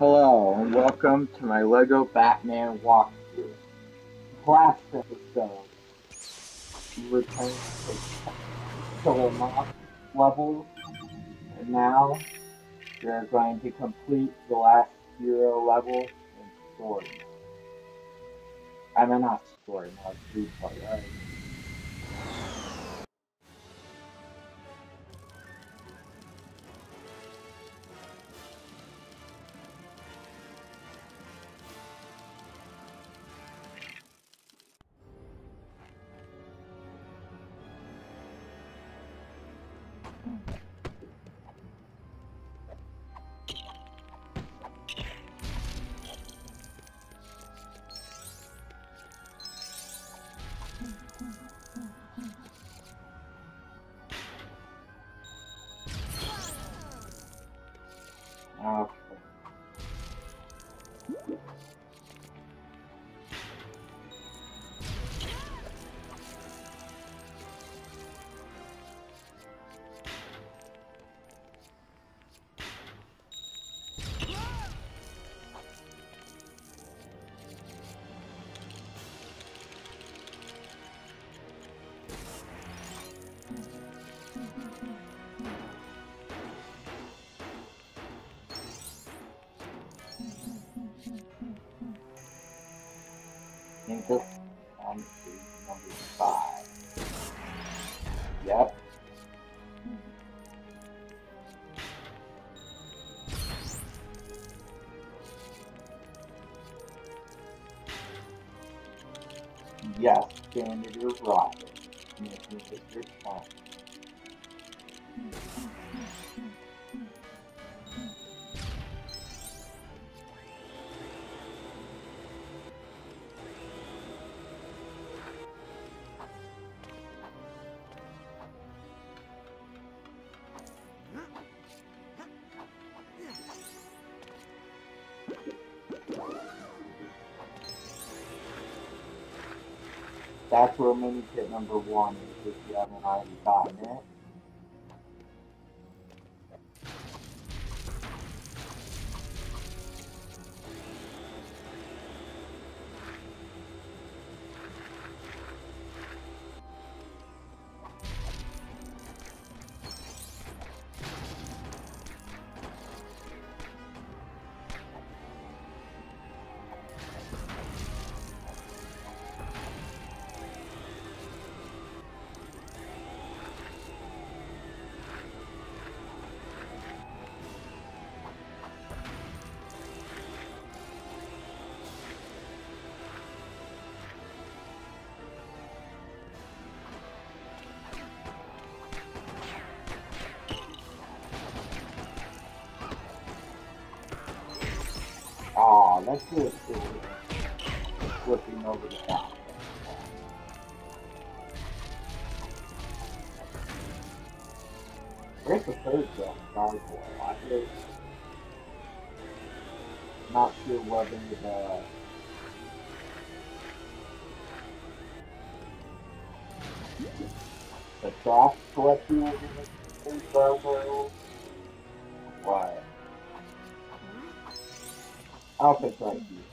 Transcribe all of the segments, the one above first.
Hello and welcome to my LEGO Batman walkthrough. Last episode, we returned to Killer Moth levels, and now we're going to complete the last hero level in story mode. I mean, not story mode, replay, right? Okay. I think this one is number 5. Yep. Yes, Senator Roberts. Making his return. That's where mini kit number 1 is if you haven't already gotten it. Aw, that's good too. Flipping over the top. Where's the third gargoyle? I just not sure whether the trash collector will be the third gargoyle. What? I don't think right here.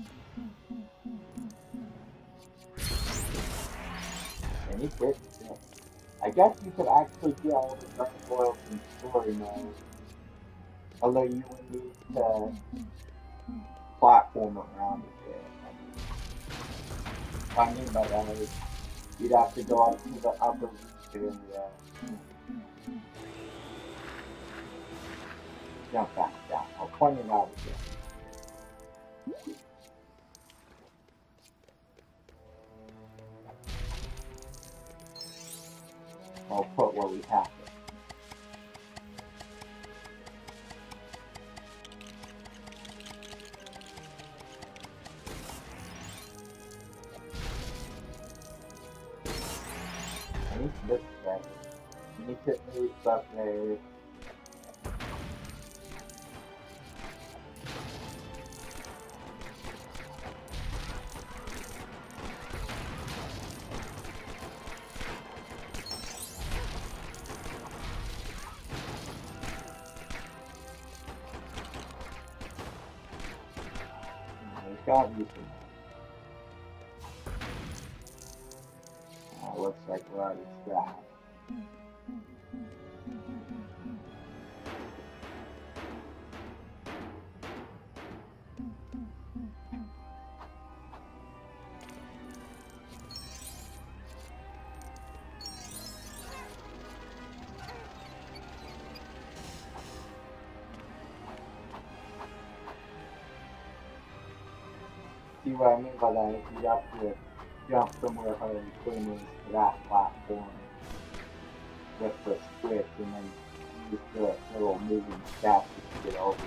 And he quit. Yeah. I guess you could actually get all the gargoyles in story mode. Although you would need to platform around a bit. What I mean by that is you'd have to go up to the upper reach area. Jump back down. I'll point it out again. I'll put where we have it. I need this guy. You need to move up there. got you some. Looks like we're already strapped. See what I mean by that? If you have to jump somewhere hard and clean into that platform with the switch and then use the little moving statue to get over.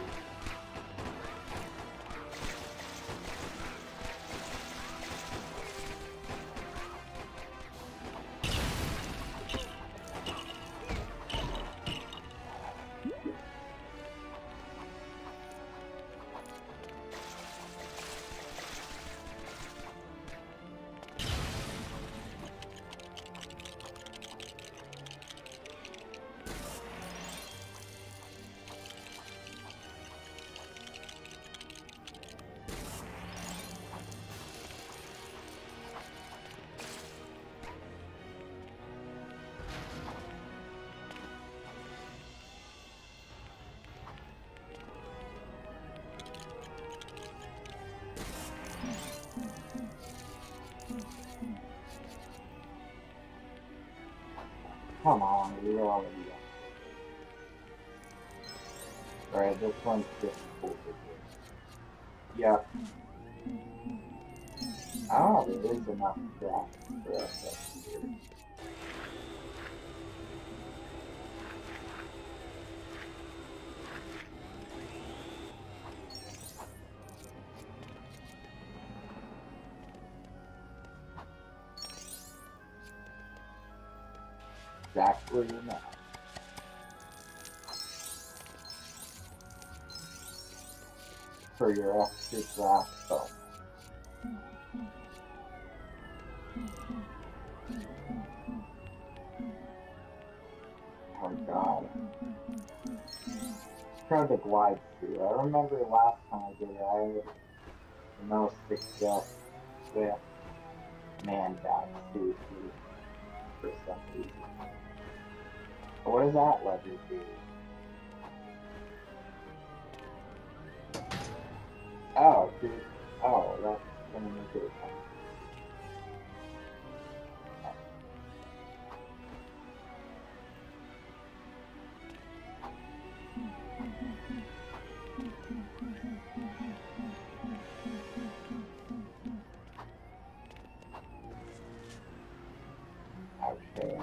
Come on, we're already done. Alright, this one's difficult to do. Yep. Oh, there is enough crap for us up here. Exactly enough. For your extra drop stuff. Oh god. It's trying to glide through. I remember last time I did it, I had the most success with man back seriously for some reason. What does that lever do? Oh, dude. Oh, that's gonna make it fun. Okay.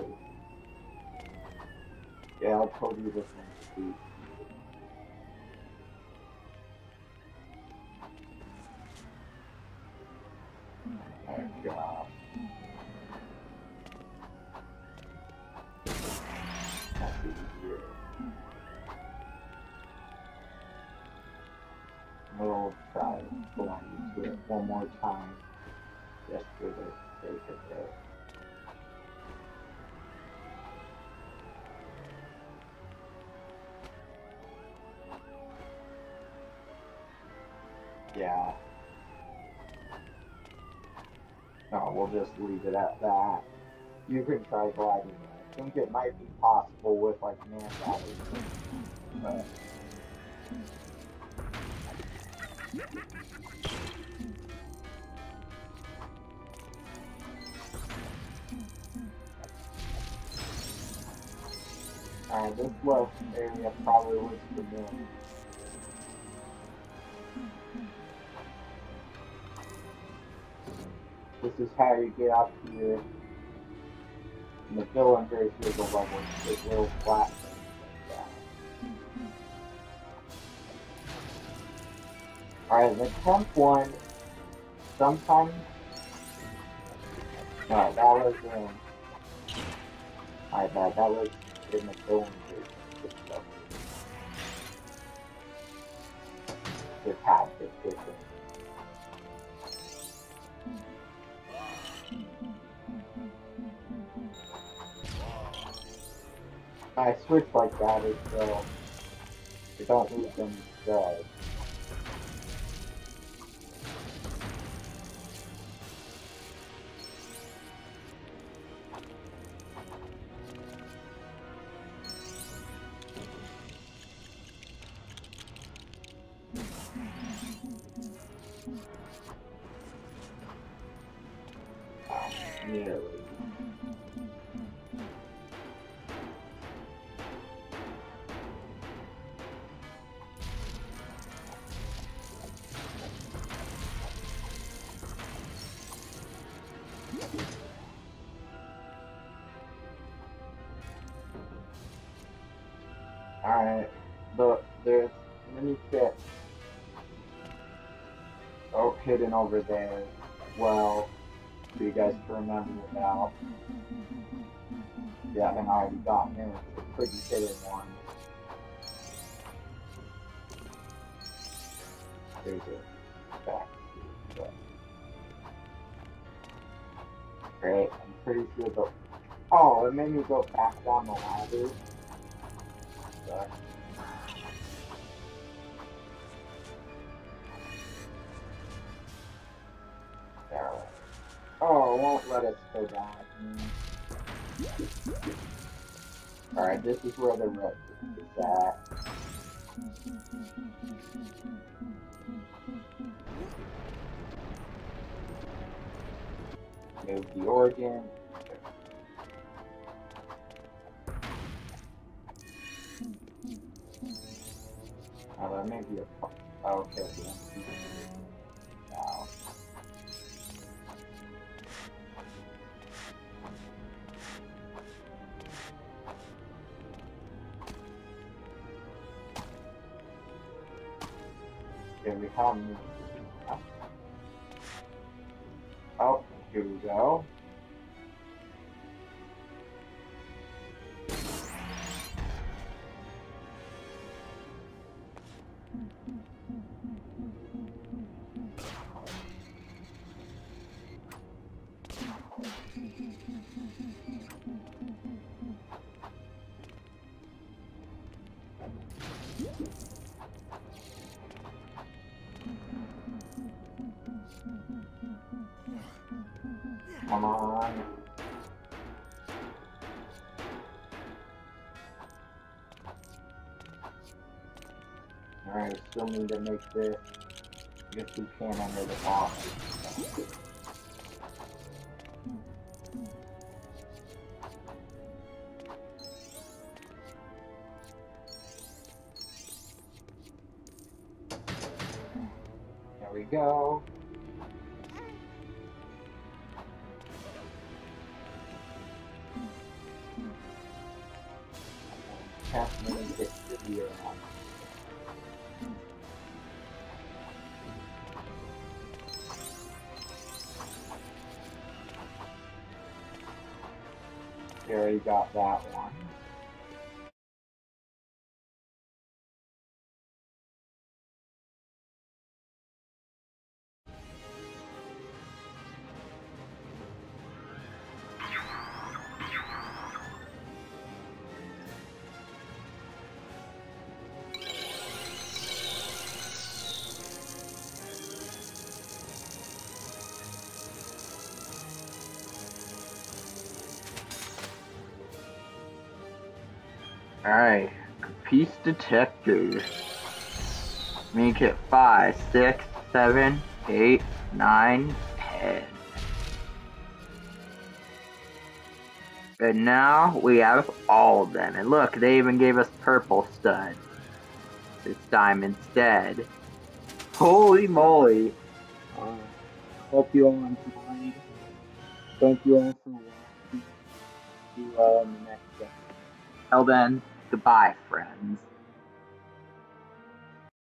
Yeah, I told you this one's sweet. Oh god. That's easier. We'll try going into it one more time. Just for the sake of it. Yeah. No, we'll just leave it at that. You can try gliding it. I think it might be possible with like man battles. But this low area probably looks familiar. This is how you get up here. And the villain goes through the level with little flat things like that. Alright, the 10th one, sometimes... No, that was in... My bad, that was in the villain version. Just had this different. I switch like that as well. I don't lose them instead. Nearly. Alright, look, there's mini kits hidden over there. Well, for you guys to remember about. If you haven't already gotten in, it's a pretty hidden one. There's a back here, great, I'm pretty sure the. Oh, it made me go back down the ladder. Sorry. There. Oh, it won't let us go down. Alright, this is where the red is at. Move the organ. Oh, there may be a. Oh, okay, now. Okay, we have moved. Oh, here we go. Come on. Alright, still need to make this. I guess we can't enter the box. There we go. Definitely get to the around. There you got that one. Alright, piece detector. Make it 5, 6, 7, 8, 9, 10. And now we have all of them. And look, they even gave us purple studs this time instead. Holy moly! Hope you all enjoyed. Thank you all for watching. See you all in the next episode. Till then, goodbye, friends.